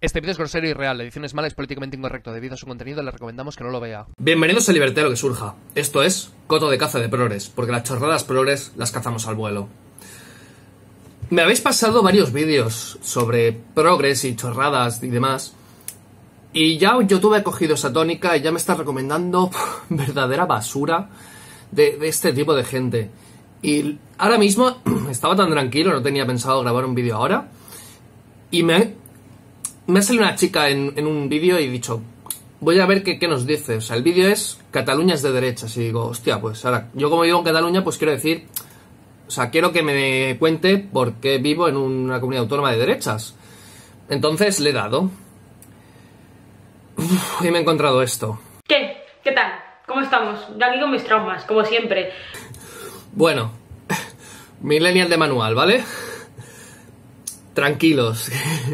Este vídeo es grosero y real, la edición es mala y es políticamente incorrecto. Debido a su contenido le recomendamos que no lo vea. Bienvenidos a Liberté lo que surja. Esto es Coto de caza de progres, porque las chorradas progres las cazamos al vuelo. Me habéis pasado varios vídeos sobre progres y chorradas y demás, y ya YouTube ha cogido esa tónica y ya me está recomendando verdadera basura de este tipo de gente. Y ahora mismo estaba tan tranquilo, no tenía pensado grabar un vídeo ahora, y me ha salido una chica en un vídeo y he dicho, voy a ver qué nos dice. O sea, el vídeo es Cataluña es de derechas. Y digo, hostia, pues ahora, yo como vivo en Cataluña, pues quiero decir, o sea, quiero que me cuente por qué vivo en una comunidad autónoma de derechas. Entonces le he dado. Y me he encontrado esto. ¿Qué? ¿Qué tal? ¿Cómo estamos? Yo aquí con mis traumas, como siempre. Bueno, millennial de manual, ¿vale? Tranquilos.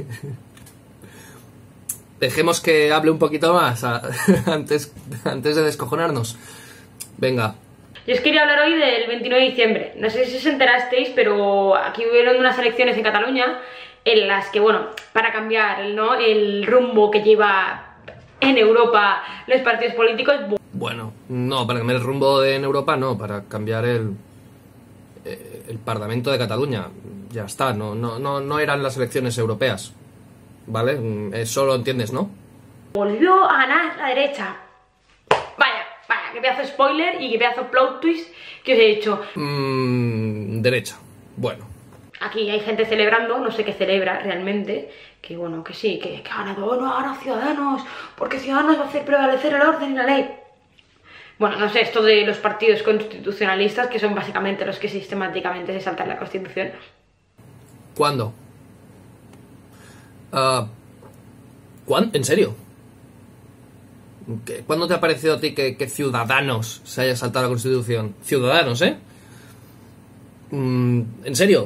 Dejemos que hable un poquito más antes de descojonarnos. Venga. Yo os quería hablar hoy del 29 de diciembre. No sé si os enterasteis, pero aquí hubieron unas elecciones en Cataluña en las que, bueno, para cambiar el rumbo que lleva en Europa los partidos políticos... Bueno, no, para cambiar el rumbo en Europa no, para cambiar el Parlamento de Cataluña. Ya está, no eran las elecciones europeas. ¿Vale? Eso lo entiendes, ¿no? Volvió a ganar la derecha. Vaya, qué pedazo de spoiler y qué pedazo de plot twist que os he hecho. Derecha. Bueno. Aquí hay gente celebrando, no sé qué celebra realmente, que bueno, que sí, que ha ganado, bueno, ahora Ciudadanos, porque Ciudadanos va a hacer prevalecer el orden y la ley. Bueno, no sé, esto de los partidos constitucionalistas, que son básicamente los que sistemáticamente se saltan la Constitución. ¿Cuándo? ¿En serio? ¿Cuándo te ha parecido a ti que Ciudadanos se haya saltado la Constitución? Ciudadanos, ¿eh? ¿En serio?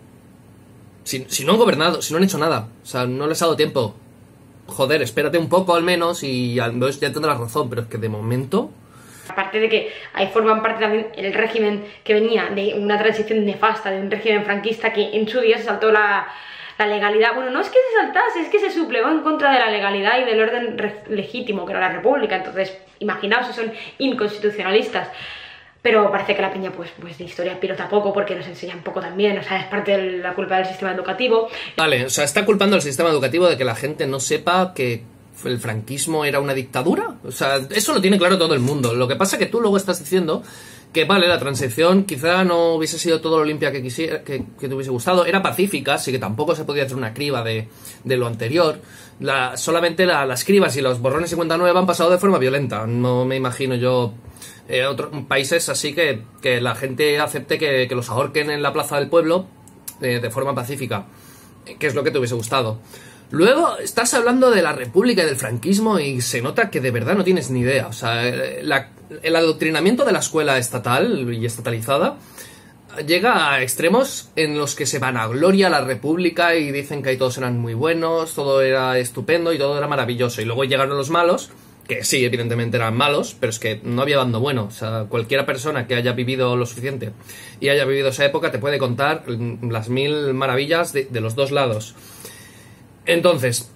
Si no han gobernado, si no han hecho nada, o sea, no les ha dado tiempo. Joder, espérate un poco al menos y ya tendrás razón, pero es que de momento... Aparte de que ahí forman parte también el régimen que venía de una transición nefasta, de un régimen franquista que en su día se saltó la legalidad. Bueno, no es que se saltase, es que se sublevó en contra de la legalidad y del orden legítimo que era la república. Entonces, imaginaos si son inconstitucionalistas. Pero parece que la peña pues de historia pilota poco porque nos enseñan poco también. O sea, es parte de la culpa del sistema educativo. Vale, o sea, está culpando al sistema educativo de que la gente no sepa que el franquismo era una dictadura. O sea, eso lo tiene claro todo el mundo. Lo que pasa es que tú luego estás diciendo que, vale, la transición quizá no hubiese sido todo lo limpia que te hubiese gustado. Era pacífica, así que tampoco se podía hacer una criba de lo anterior. Solamente las cribas y los borrones 59 han pasado de forma violenta. No me imagino yo otros países así que la gente acepte que los ahorquen en la plaza del pueblo de forma pacífica, que es lo que te hubiese gustado. Luego estás hablando de la república y del franquismo y se nota que de verdad no tienes ni idea. O sea, el adoctrinamiento de la escuela estatal y estatalizada llega a extremos en los que se vanagloria la república y dicen que ahí todos eran muy buenos, todo era estupendo y todo era maravilloso. Y luego llegaron los malos, que sí, evidentemente eran malos, pero es que no había bando bueno. O sea, cualquiera persona que haya vivido lo suficiente y haya vivido esa época te puede contar las mil maravillas de los dos lados. Entonces,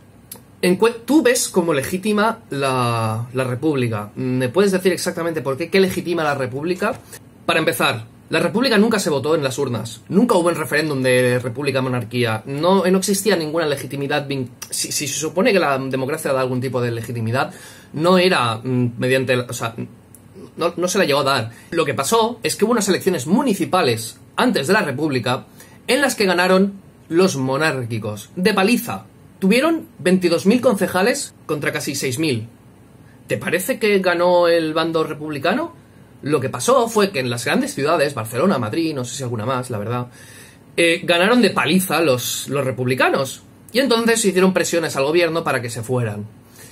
tú ves como legítima la república. ¿Me puedes decir exactamente por qué? ¿Qué legitima la república? Para empezar, la república nunca se votó en las urnas. Nunca hubo un referéndum de república-monarquía. No existía ninguna legitimidad. Si se supone que la democracia da algún tipo de legitimidad, no era mediante... O sea, no se la llegó a dar. Lo que pasó es que hubo unas elecciones municipales antes de la república en las que ganaron los monárquicos, de paliza. Tuvieron 22.000 concejales contra casi 6.000. ¿Te parece que ganó el bando republicano? Lo que pasó fue que en las grandes ciudades, Barcelona, Madrid, no sé si alguna más, la verdad, ganaron de paliza los republicanos. Y entonces hicieron presiones al gobierno para que se fueran.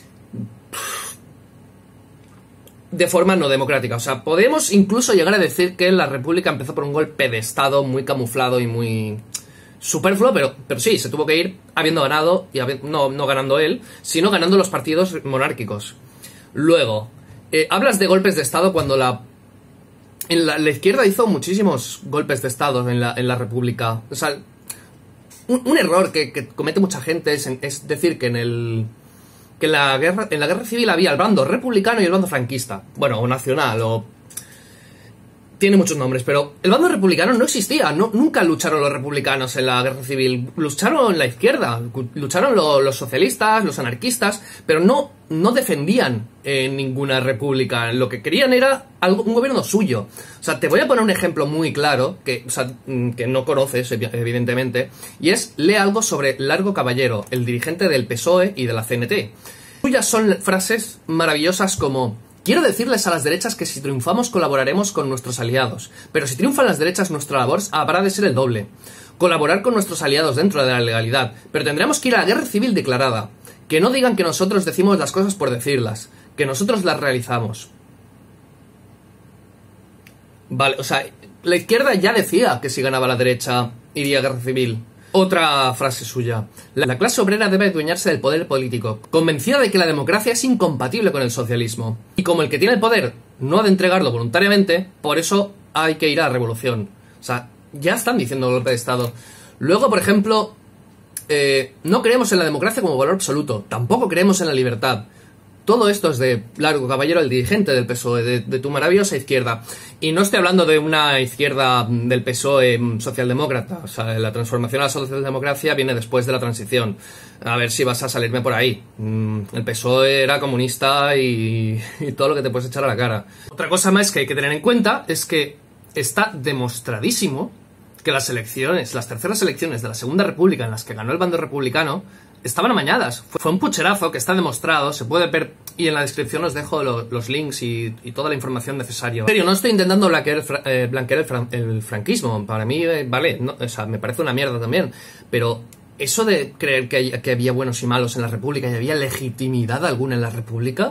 De forma no democrática. O sea, podemos incluso llegar a decir que la república empezó por un golpe de estado muy camuflado y muy... superfluo, pero sí, se tuvo que ir habiendo ganado, y no ganando él, sino ganando los partidos monárquicos. Luego, hablas de golpes de estado cuando la izquierda hizo muchísimos golpes de estado en la república. O sea, un error que comete mucha gente es decir que en la guerra civil había el bando republicano y el bando franquista. Bueno, o nacional, o... Tiene muchos nombres, pero el bando republicano no existía. Nunca lucharon los republicanos en la guerra civil. Lucharon la izquierda, lucharon los socialistas, los anarquistas, pero no defendían ninguna república. Lo que querían era un gobierno suyo. O sea, te voy a poner un ejemplo muy claro, que no conoces, evidentemente, y lee algo sobre Largo Caballero, el dirigente del PSOE y de la CNT. Suyas son frases maravillosas como: quiero decirles a las derechas que si triunfamos colaboraremos con nuestros aliados, pero si triunfan las derechas nuestra labor habrá de ser el doble. Colaborar con nuestros aliados dentro de la legalidad, pero tendremos que ir a la guerra civil declarada. Que no digan que nosotros decimos las cosas por decirlas, que nosotros las realizamos. Vale, o sea, la izquierda ya decía que si ganaba la derecha iría a guerra civil. Otra frase suya: la clase obrera debe adueñarse del poder político, convencida de que la democracia es incompatible con el socialismo. Y como el que tiene el poder no ha de entregarlo voluntariamente, por eso hay que ir a la revolución. O sea, ya están diciendo golpe de Estado. Luego, por ejemplo, no creemos en la democracia como valor absoluto, tampoco creemos en la libertad. Todo esto es de Largo Caballero, el dirigente del PSOE, de tu maravillosa izquierda. Y no estoy hablando de una izquierda del PSOE socialdemócrata. O sea, la transformación a la socialdemocracia viene después de la transición. A ver si vas a salirme por ahí. El PSOE era comunista y todo lo que te puedes echar a la cara. Otra cosa más que hay que tener en cuenta es que está demostradísimo que las terceras elecciones de la Segunda República en las que ganó el bando republicano, estaban amañadas. Fue un pucherazo que está demostrado, se puede ver, y en la descripción os dejo los links y toda la información necesaria. En serio, no estoy intentando blanquear el franquismo. Para mí, vale, no, o sea, me parece una mierda también. Pero eso de creer que había buenos y malos en la República y había legitimidad alguna en la República,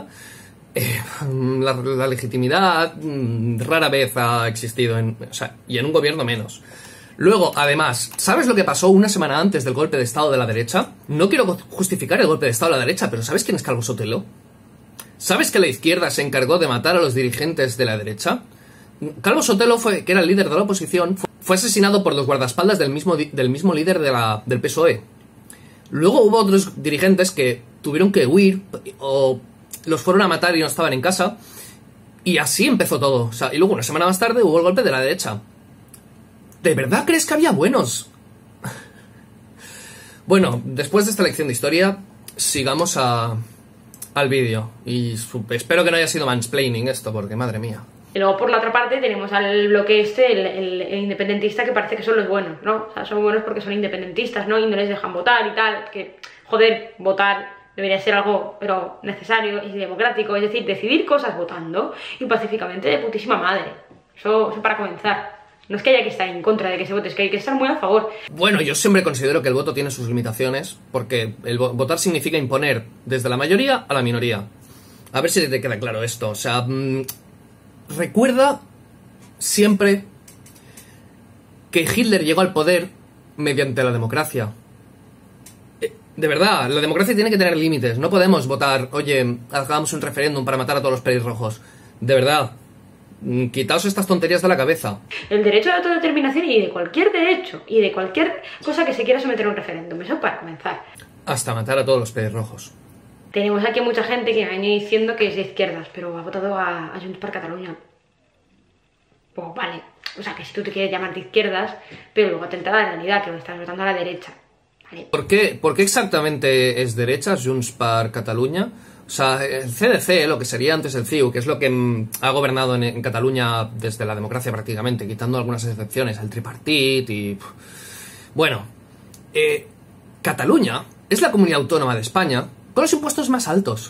la legitimidad rara vez ha existido, y en un gobierno menos. Luego, además, ¿sabes lo que pasó una semana antes del golpe de Estado de la derecha? No quiero justificar el golpe de Estado de la derecha, pero ¿sabes quién es Calvo Sotelo? ¿Sabes que la izquierda se encargó de matar a los dirigentes de la derecha? Calvo Sotelo, que era el líder de la oposición, fue asesinado por los guardaespaldas del mismo líder del PSOE. Luego hubo otros dirigentes que tuvieron que huir o los fueron a matar y no estaban en casa. Y así empezó todo. O sea, y luego una semana más tarde hubo el golpe de la derecha. ¿De verdad crees que había buenos? Bueno, después de esta lección de historia, sigamos al vídeo. Y espero que no haya sido mansplaining esto, porque madre mía. Y luego por la otra parte tenemos al bloque el independentista, que parece que son los buenos, ¿no? O sea, son buenos porque son independentistas, ¿no? Y no les dejan votar y tal. Que, joder, votar debería ser algo, pero necesario y democrático. Es decir, decidir cosas votando y pacíficamente de putísima madre. Eso para comenzar. No es que haya que estar en contra de que se vote, es que hay que estar muy a favor. Bueno, yo siempre considero que el voto tiene sus limitaciones, porque votar significa imponer desde la mayoría a la minoría. A ver si te queda claro esto. O sea, recuerda siempre que Hitler llegó al poder mediante la democracia. De verdad, la democracia tiene que tener límites. No podemos votar, oye, hagamos un referéndum para matar a todos los pelirrojos. De verdad. Quitaos estas tonterías de la cabeza. El derecho a la autodeterminación y de cualquier derecho y de cualquier cosa que se quiera someter a un referéndum. Eso para comenzar. Hasta matar a todos los pelirrojos. Tenemos aquí mucha gente que viene diciendo que es de izquierdas, pero ha votado a Junts per Catalunya. Pues vale. O sea, que si tú te quieres llamar de izquierdas, pero luego atenta a la realidad, que lo estás votando a la derecha. ¿Vale? ¿Por qué exactamente es derecha Junts per Catalunya? O sea, el CDC, lo que sería antes el CiU, que es lo que ha gobernado en Cataluña desde la democracia prácticamente, quitando algunas excepciones, el tripartit y... Bueno, Cataluña es la comunidad autónoma de España con los impuestos más altos.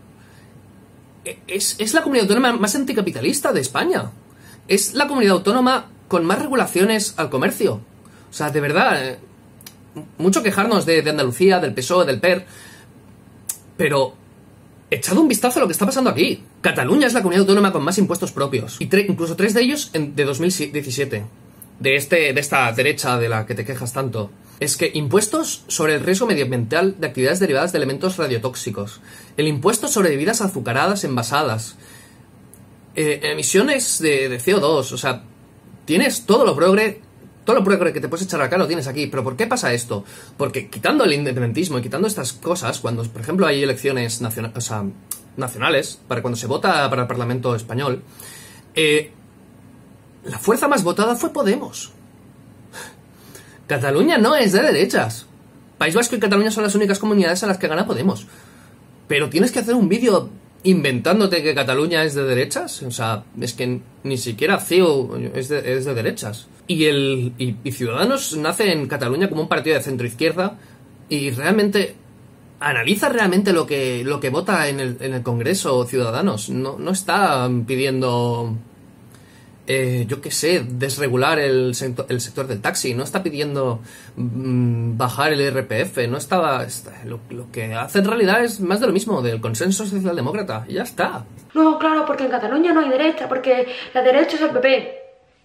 Es la comunidad autónoma más anticapitalista de España. Es la comunidad autónoma con más regulaciones al comercio. O sea, de verdad, mucho quejarnos de Andalucía, del PSOE, del PER, pero... echad un vistazo a lo que está pasando aquí. Cataluña es la comunidad autónoma con más impuestos propios. Y incluso 3 de ellos de 2017. De esta derecha de la que te quejas tanto. Es que impuestos sobre el riesgo medioambiental de actividades derivadas de elementos radiotóxicos. El impuesto sobre bebidas azucaradas envasadas. Emisiones de CO2. O sea, tienes todo lo progre Todo lo puro que te puedes echar acá lo tienes aquí. ¿Pero por qué pasa esto? Porque quitando el independentismo y quitando estas cosas, cuando, por ejemplo, hay elecciones nacionales, para cuando se vota para el Parlamento español, la fuerza más votada fue Podemos. Cataluña no es de derechas. País Vasco y Cataluña son las únicas comunidades a las que gana Podemos. Pero tienes que hacer un vídeo inventándote que Cataluña es de derechas. O sea, es que ni siquiera CiU es de derechas. Y Ciudadanos nace en Cataluña como un partido de centro-izquierda y realmente analiza realmente lo que vota en el Congreso Ciudadanos. No está pidiendo... yo qué sé, desregular el sector del taxi, no está pidiendo bajar el IRPF, no estaba... Lo que hace en realidad es más de lo mismo, del consenso socialdemócrata, y ya está. No, claro, porque en Cataluña no hay derecha, porque la derecha es el PP.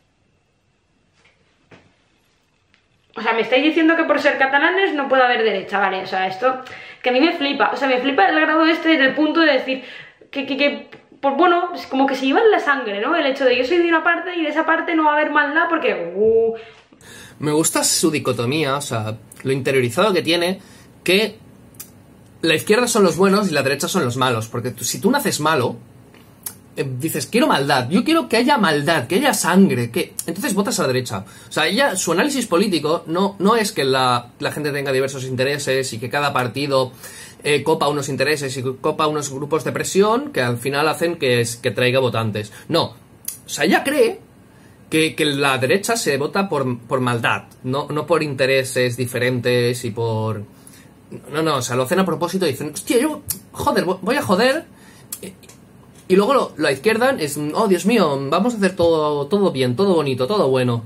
O sea, me estáis diciendo que por ser catalanes no puede haber derecha, ¿vale? O sea, esto que a mí me flipa. O sea, me flipa el grado del punto de decir pues bueno, es como que se lleva en la sangre, ¿no? El hecho de yo soy de una parte y de esa parte no va a haber maldad porque... Me gusta su dicotomía, o sea, lo interiorizado que tiene, que la izquierda son los buenos y la derecha son los malos. Porque si tú naces malo, dices, quiero maldad, yo quiero que haya maldad, que haya sangre, entonces votas a la derecha. O sea, su análisis político no es que la gente tenga diversos intereses y que cada partido... copa unos intereses y copa unos grupos de presión que al final hacen que traiga votantes. No, o sea, ella cree que la derecha se vota por maldad, no por intereses diferentes y por... No, o sea, lo hacen a propósito y dicen, hostia, yo, joder, voy a joder. Y luego la izquierda es, oh, Dios mío, vamos a hacer todo bien, todo bonito, todo bueno.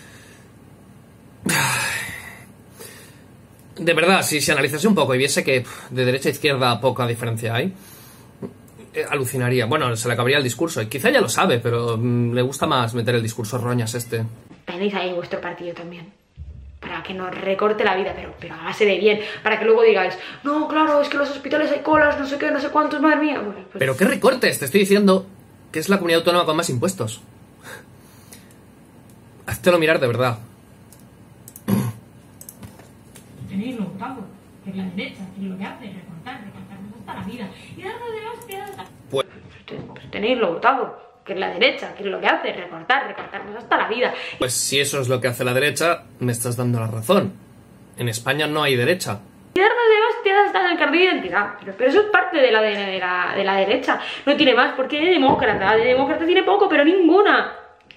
De verdad, si se analizase un poco y viese que de derecha a izquierda poca diferencia hay, alucinaría. Bueno, se le acabaría el discurso. Y quizá ya lo sabe, pero le gusta más meter el discurso roñas este. Tenéis ahí vuestro partido también. Para que nos recorte la vida, pero a base de bien. Para que luego digáis, no, claro, es que en los hospitales hay colas, no sé qué, no sé cuántos, madre mía. Pues... Pero qué recortes, te estoy diciendo que es la comunidad autónoma con más impuestos. Háztelo mirar de verdad. Tenéis lo votado, que es la derecha, que lo que hace es recortarnos hasta la vida y darnos de hostias. Pues tenéis lo votado, que es la derecha, que es lo que hace es recortarnos hasta la vida. Pues si eso es lo que hace la derecha, me estás dando la razón. En España no hay derecha. Y darnos de hostias hasta el carnet de identidad. Pero eso es parte de la derecha. No tiene más, porque de demócrata tiene poco, pero ninguna.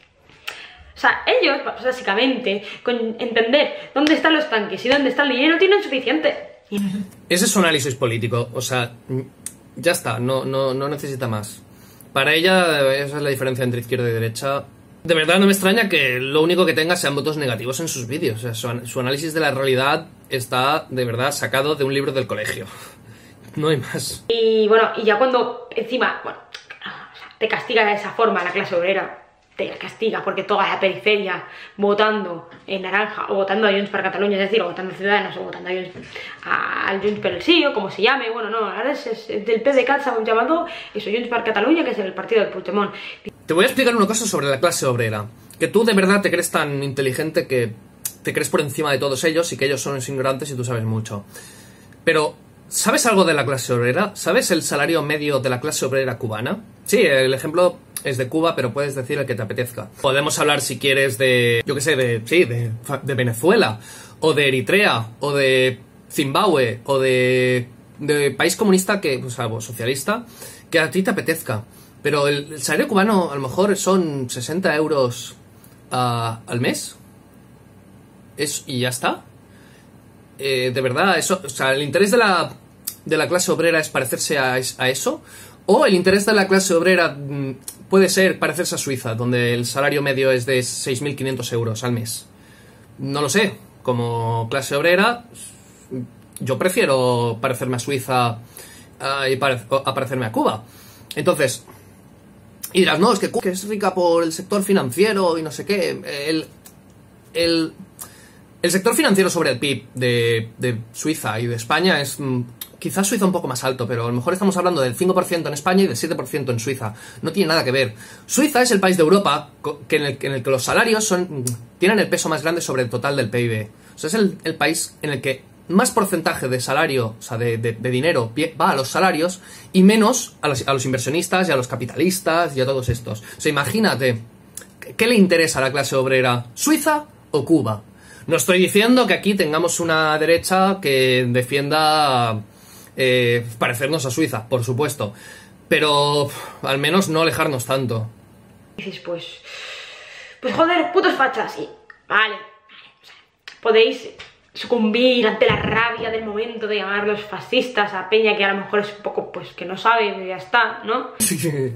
O sea, ellos, básicamente, con entender dónde están los tanques y dónde está el dinero, tienen suficiente. Ese es su análisis político. O sea, ya está, no necesita más. Para ella, esa es la diferencia entre izquierda y derecha. De verdad no me extraña que lo único que tenga sean votos negativos en sus vídeos. O sea, su análisis de la realidad está, de verdad, sacado de un libro del colegio. No hay más. Y bueno, y ya cuando encima, te castiga de esa forma la clase obrera, te castiga porque toda la periferia votando en naranja o votando a Junts per Catalunya, es decir, o votando a Ciudadanos o votando a Junts pel Sí o como se llame, bueno, no, ahora es del PDeCAT, se ha llamado eso, Junts per Catalunya, que es el partido del Puigdemont. Te voy a explicar una cosa sobre la clase obrera, que tú de verdad te crees tan inteligente que te crees por encima de todos ellos y que ellos son los ignorantes y tú sabes mucho. Pero, ¿sabes algo de la clase obrera? ¿Sabes el salario medio de la clase obrera cubana? Sí, el ejemplo es de Cuba, pero puedes decir el que te apetezca. Podemos hablar, si quieres, de, yo qué sé, de Venezuela, o de Eritrea, o de Zimbabue, o de país comunista, o sea, socialista, que a ti te apetezca. Pero el salario cubano a lo mejor son 60 euros al mes. Y ya está. De verdad, eso, o sea, el interés de la clase obrera es parecerse a eso. O el interés de la clase obrera puede ser parecerse a Suiza, donde el salario medio es de 6.500 euros al mes. No lo sé. Como clase obrera, yo prefiero parecerme a Suiza y parecerme a Cuba. Entonces, y dirás, no, es que Cuba es rica por el sector financiero y no sé qué. El sector financiero sobre el PIB de Suiza y de España es quizás Suiza un poco más alto, pero a lo mejor estamos hablando del 5% en España y del 7% en Suiza. No tiene nada que ver. Suiza es el país de Europa en el que los salarios tienen el peso más grande sobre el total del PIB. O sea, es el país en el que más porcentaje de salario, o sea, de dinero va a los salarios y menos a los inversionistas y a los capitalistas y a todos estos. O sea, imagínate, ¿qué le interesa a la clase obrera? ¿Suiza o Cuba? No estoy diciendo que aquí tengamos una derecha que defienda parecernos a Suiza, por supuesto, pero al menos no alejarnos tanto. Dices, pues joder, putos fachas, sí, vale, o sea, podéis sucumbir ante la rabia del momento de llamarlos fascistas a peña que a lo mejor es un poco, pues, que no sabe, y ya está, ¿no? Sí,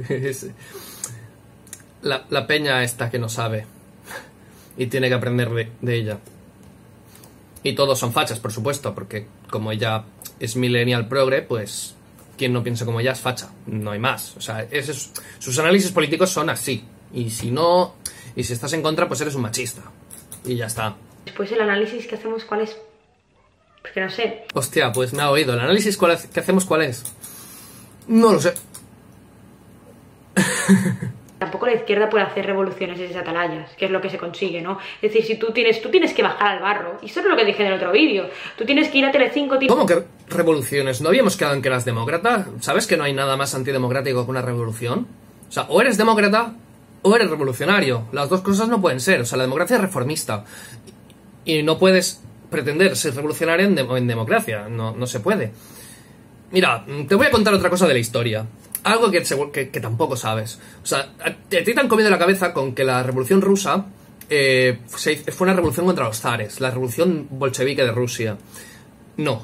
la peña esta que no sabe y tiene que aprender de ella. Y todos son fachas, por supuesto, porque como ella es millennial progre, pues quien no piensa como ella es facha, no hay más. O sea, sus análisis políticos son así. Y si estás en contra, pues eres un machista. Y ya está. Después el análisis que hacemos, ¿cuál es? Porque no sé. Hostia, pues me ha oído. ¿El análisis que hacemos cuál es? No lo sé. Tampoco la izquierda puede hacer revoluciones desde atalayas, que es lo que se consigue, ¿no? Es decir, si tú tienes que bajar al barro, y eso es lo que dije en el otro vídeo, tú tienes que ir a Telecinco... ¿Cómo que revoluciones? ¿No habíamos quedado en que eras demócrata? ¿Sabes que no hay nada más antidemocrático que una revolución? O sea, o eres demócrata o eres revolucionario. Las dos cosas no pueden ser. O sea, la democracia es reformista. Y no puedes pretender ser revolucionario en democracia. No se puede. Mira, te voy a contar otra cosa de la historia. Algo que tampoco sabes. O sea, a ti te han comido la cabeza con que la revolución rusa fue una revolución contra los zares. La revolución bolchevique de Rusia. No.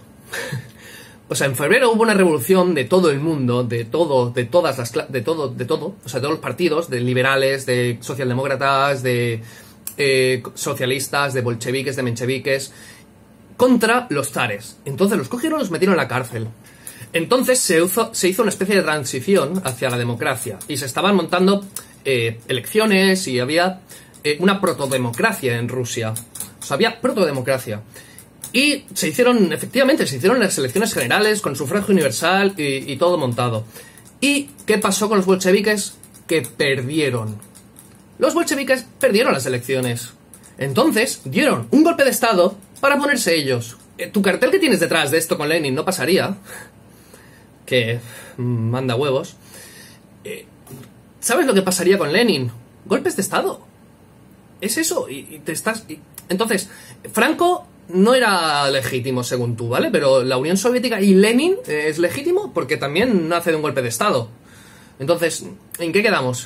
O sea, en febrero hubo una revolución de todo el mundo, de todo, o sea, de todos los partidos, de liberales, de socialdemócratas, de socialistas, de bolcheviques, de mencheviques, contra los zares. Entonces los cogieron y los metieron en la cárcel. Entonces se hizo una especie de transición hacia la democracia y se estaban montando elecciones y había una protodemocracia en Rusia. O sea, había protodemocracia. Y efectivamente, se hicieron las elecciones generales con sufragio universal y todo montado. ¿Y qué pasó con los bolcheviques? Que perdieron. Los bolcheviques perdieron las elecciones. Entonces dieron un golpe de estado para ponerse ellos. Tu cartel que tienes detrás de esto con Lenin no pasaría... que manda huevos. ¿Sabes lo que pasaría con Lenin? Golpes de estado. Es eso. Entonces, Franco no era legítimo según tú, ¿vale? Pero la Unión Soviética y Lenin es legítimo porque también nace de un golpe de estado. Entonces, ¿en qué quedamos?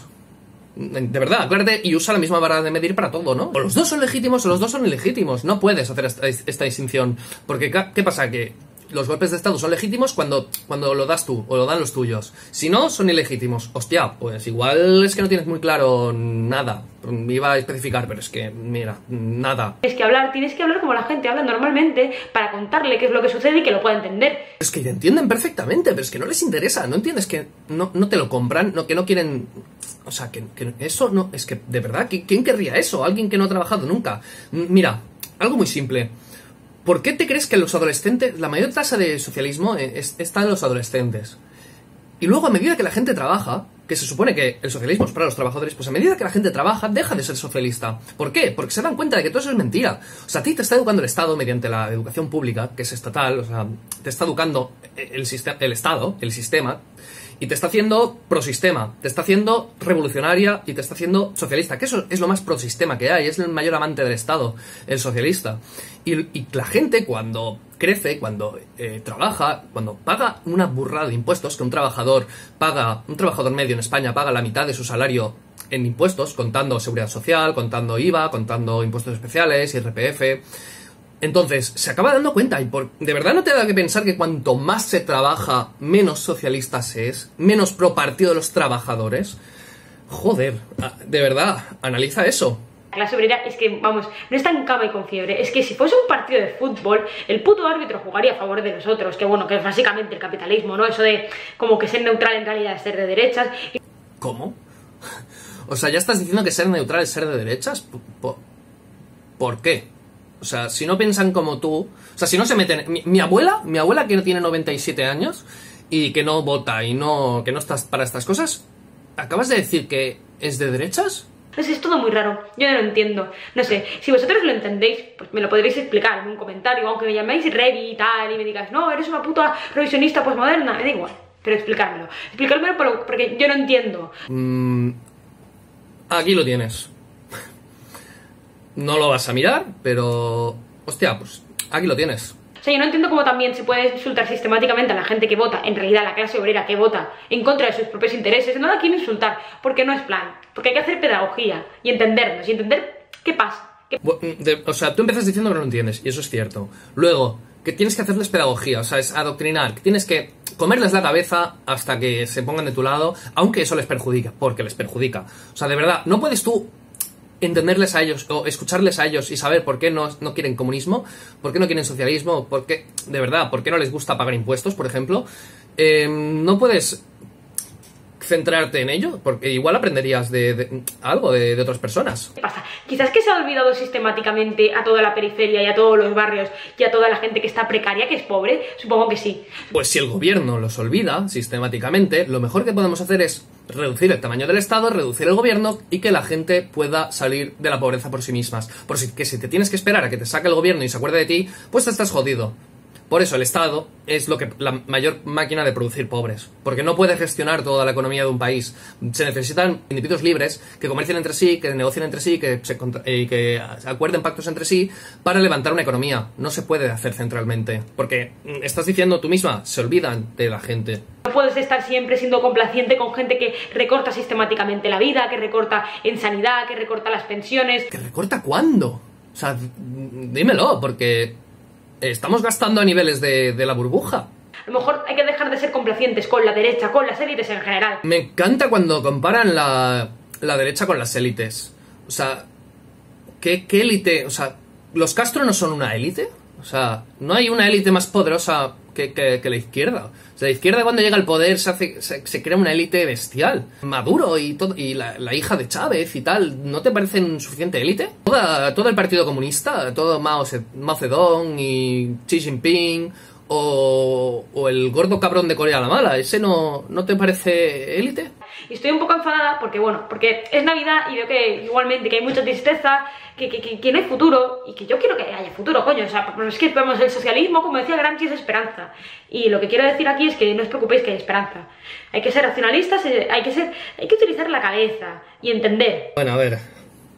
De verdad, acuérdate y usa la misma vara de medir para todo, ¿no? O los dos son legítimos o los dos son ilegítimos. No puedes hacer esta distinción. Porque, ¿qué pasa? Que los golpes de estado son legítimos cuando lo das tú o lo dan los tuyos. Si no, son ilegítimos. Hostia, pues igual es que no tienes muy claro nada. Iba a especificar, pero es que, mira, nada. Tienes que hablar como la gente habla normalmente para contarle qué es lo que sucede y que lo pueda entender. Es que te entienden perfectamente, pero es que no les interesa. No entiendes que no te lo compran, que no quieren... O sea, que eso no... Es que, de verdad, ¿quién querría eso? Alguien que no ha trabajado nunca. Mira, algo muy simple. ¿Por qué te crees que los adolescentes... La mayor tasa de socialismo está en los adolescentes? Y luego, a medida que la gente trabaja, que se supone que el socialismo es para los trabajadores, pues a medida que la gente trabaja, deja de ser socialista. ¿Por qué? Porque se dan cuenta de que todo eso es mentira. O sea, a ti te está educando el Estado mediante la educación pública, que es estatal, o sea, te está educando el Estado, el sistema, y te está haciendo prosistema, te está haciendo revolucionaria y te está haciendo socialista, que eso es lo más prosistema que hay, es el mayor amante del Estado, el socialista. Y la gente cuando crece, cuando trabaja, cuando paga una burrada de impuestos, que un trabajador medio en España paga la mitad de su salario en impuestos, contando seguridad social, contando IVA, contando impuestos especiales, IRPF... Entonces, se acaba dando cuenta, y de verdad no te da que pensar que cuanto más se trabaja, menos socialista se es, menos pro partido de los trabajadores. Joder, de verdad, analiza eso. La clase obrera es que, vamos, no está en cama y con fiebre. Es que si fuese un partido de fútbol, el puto árbitro jugaría a favor de nosotros, que bueno, que es básicamente el capitalismo, ¿no? Eso de como que ser neutral en realidad es ser de derechas. ¿Cómo? O sea, ¿ya estás diciendo que ser neutral es ser de derechas? ¿Por qué? O sea, si no piensan como tú, o sea, si no se meten... Mi abuela que no tiene 97 años y que no vota y que no está para estas cosas, ¿acabas de decir que es de derechas? No sé, es todo muy raro, yo no lo entiendo. No sé, si vosotros lo entendéis, pues me lo podréis explicar en un comentario, aunque me llaméis Revi y tal, y me digáis, no, eres una puta revisionista posmoderna, me da igual, pero explicármelo. Explicármelo porque yo no entiendo. Aquí lo tienes. No lo vas a mirar, pero... Hostia, pues aquí lo tienes. O sea, yo no entiendo cómo también se puede insultar sistemáticamente a la gente que vota, en realidad a la clase obrera que vota en contra de sus propios intereses. No la quiero insultar, porque no es plan, porque hay que hacer pedagogía y entendernos, y entender qué pasa. O sea, tú empiezas diciendo que no lo entiendes, y eso es cierto. Luego, que tienes que hacerles pedagogía, o sea, es adoctrinar, que tienes que comerles la cabeza hasta que se pongan de tu lado, aunque eso les perjudica, porque les perjudica. O sea, de verdad, no puedes tú entenderles a ellos o escucharles a ellos y saber por qué no quieren comunismo, por qué no quieren socialismo, por qué, de verdad, por qué no les gusta pagar impuestos, por ejemplo. No puedes centrarte en ello, porque igual aprenderías algo de otras personas. ¿Qué pasa? Quizás que se ha olvidado sistemáticamente a toda la periferia y a todos los barrios y a toda la gente que está precaria, que es pobre. Supongo que sí. Pues si el gobierno los olvida sistemáticamente, lo mejor que podemos hacer es reducir el tamaño del Estado, reducir el gobierno y que la gente pueda salir de la pobreza por sí mismas. Porque si te tienes que esperar a que te saque el gobierno y se acuerde de ti, pues te estás jodido. Por eso el Estado es la mayor máquina de producir pobres, porque no puede gestionar toda la economía de un país. Se necesitan individuos libres que comercien entre sí, que negocien entre sí, que acuerden pactos entre sí para levantar una economía. No se puede hacer centralmente, porque estás diciendo tú misma, se olvidan de la gente. No puedes estar siempre siendo complaciente con gente que recorta sistemáticamente la vida, que recorta en sanidad, que recorta las pensiones. ¿Que recorta cuándo? O sea, dímelo, porque estamos gastando a niveles de la burbuja. A lo mejor hay que dejar de ser complacientes con la derecha, con las élites en general. Me encanta cuando comparan la derecha con las élites. O sea, ¿qué élite? O sea, ¿los Castro no son una élite? O sea, no hay una élite más poderosa que la izquierda. O sea, la izquierda cuando llega al poder se crea una élite bestial. Maduro y la hija de Chávez y tal, ¿no te parecen suficiente élite? Todo el Partido Comunista, todo Mao Zedong y Xi Jinping o el gordo cabrón de Corea la Mala, ¿ese no te parece élite? Y estoy un poco enfadada porque es Navidad y veo que igualmente que hay mucha tristeza, que no hay futuro y que yo quiero que haya futuro, coño. O sea, es que vemos el socialismo, como decía Gramsci, es esperanza. Y lo que quiero decir aquí es que no os preocupéis que hay esperanza. Hay que ser racionalistas, hay que utilizar la cabeza y entender. Bueno, a ver,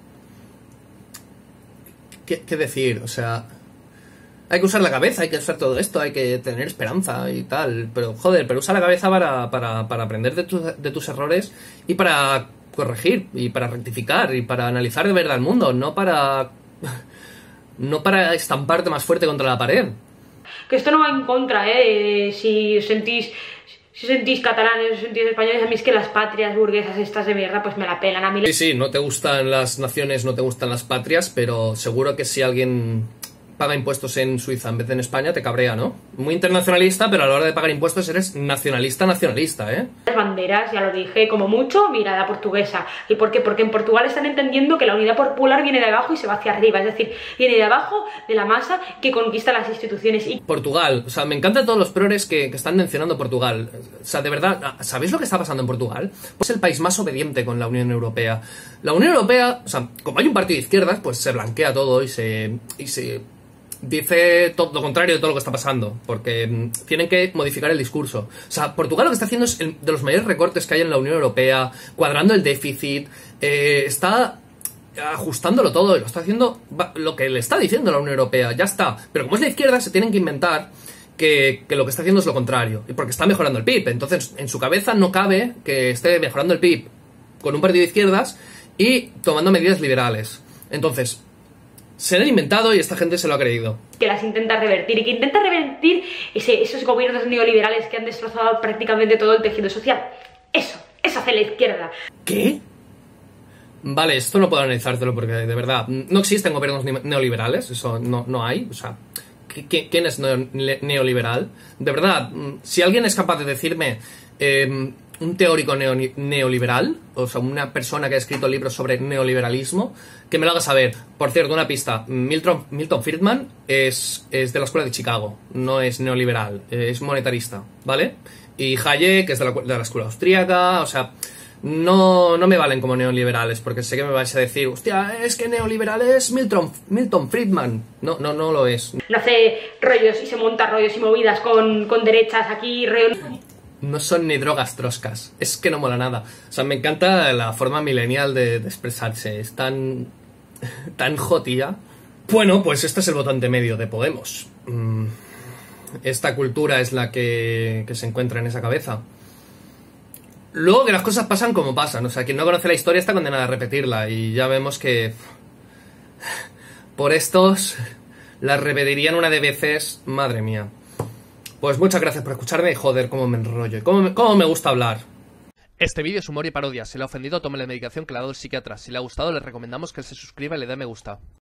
¿qué decir? O sea, hay que usar la cabeza, hay que usar todo esto, hay que tener esperanza y tal. Pero, joder, usa la cabeza para aprender de tus errores y para corregir y para rectificar y para analizar de verdad el mundo, no para estamparte más fuerte contra la pared. Que esto no va en contra, si os sentís catalanes, os sentís españoles, a mí es que las patrias burguesas estas de mierda pues me la pelan a mí. Sí, no te gustan las naciones, no te gustan las patrias, pero seguro que si alguien paga impuestos en Suiza en vez de en España te cabrea, ¿no? Muy internacionalista, pero a la hora de pagar impuestos eres nacionalista, ¿eh? Las banderas, ya lo dije, como mucho, mirada portuguesa. ¿Y por qué? Porque en Portugal están entendiendo que la unidad popular viene de abajo y se va hacia arriba, es decir, viene de abajo, de la masa, que conquista las instituciones. Y Portugal, o sea, me encantan todos los progres que están mencionando Portugal. O sea, de verdad, ¿sabéis lo que está pasando en Portugal? Pues es el país más obediente con la Unión Europea. La Unión Europea, o sea, como hay un partido de izquierdas, pues se blanquea todo y se dice todo lo contrario de todo lo que está pasando, porque tienen que modificar el discurso. O sea, Portugal lo que está haciendo es de los mayores recortes que hay en la Unión Europea, cuadrando el déficit, está ajustándolo todo, y lo está haciendo lo que le está diciendo la Unión Europea, ya está. Pero como es la izquierda, se tienen que inventar que lo que está haciendo es lo contrario, porque está mejorando el PIB. Entonces, en su cabeza no cabe que esté mejorando el PIB con un partido de izquierdas y tomando medidas liberales. Entonces, se lo han inventado y esta gente se lo ha creído. Que las intenta revertir y que intenta revertir esos gobiernos neoliberales que han destrozado prácticamente todo el tejido social. Eso hace la izquierda. ¿Qué? Vale, esto no puedo analizártelo porque de verdad no existen gobiernos neoliberales, eso no hay. O sea, ¿quién es neoliberal? De verdad, si alguien es capaz de decirme un teórico neoliberal, o sea, una persona que ha escrito libros sobre neoliberalismo, que me lo haga saber. Por cierto, una pista, Milton Friedman es de la escuela de Chicago, no es neoliberal, es monetarista, ¿vale? Y Hayek es de la escuela austríaca, o sea, no me valen como neoliberales, porque sé que me vais a decir, hostia, es que neoliberal es Milton Friedman. No lo es. No hace rollos y se monta rollos y movidas con derechas aquí, No son ni drogas troscas, es que no mola nada. O sea, me encanta la forma millennial de expresarse, es tan jotilla. Bueno, pues este es el votante medio de Podemos. Esta cultura es la que se encuentra en esa cabeza. Luego que las cosas pasan como pasan, o sea, quien no conoce la historia está condenada a repetirla, y ya vemos que por estos la repetirían una de veces, madre mía. Pues muchas gracias por escucharme y joder, cómo me enrollo y cómo me gusta hablar. Este vídeo es humor y parodia. Si le ha ofendido, tome la medicación que le ha dado el psiquiatra. Si le ha gustado, le recomendamos que se suscriba y le dé me gusta.